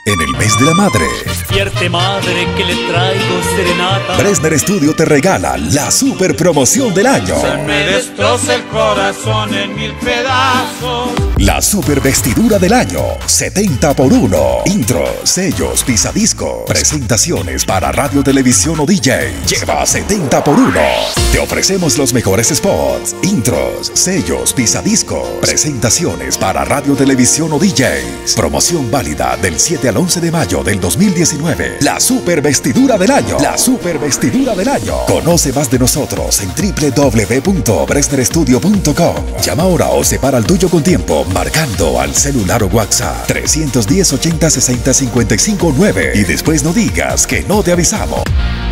En el mes de la madre, Despierte madre que le traigo serenata. Bresner Studio te regala la super promoción del año. Se me destroza el corazón en 1000 pedazos. La super vestidura del año, 70 por 1. Intros, sellos, pisadiscos, presentaciones para radio, televisión o DJ. Lleva 70 por 1. Te ofrecemos los mejores spots, intros, sellos, pisadiscos, presentaciones para radio, televisión o DJs. Promoción válida del 7 al 11 de mayo del 2019. La super vestidura del año. La super vestidura del año. Conoce más de nosotros en www.bresnerstudio.com. Llama ahora o separa el tuyo con tiempo marcando al celular o WhatsApp 310 80 60 55 9 y después no digas que no te avisamos.